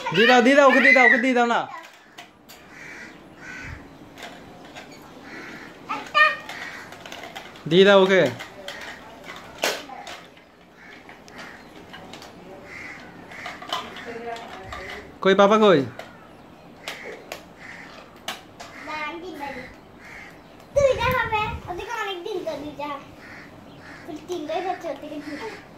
দিয়ে দাও ওকে দিয়ে দাও না। দিয়ে দাও ওকে। কই পাপা কই? দুইটা হবে, ওদিকে অনেক দিন তো দুইটা, তিনটাই হচ্ছে ওদিকে।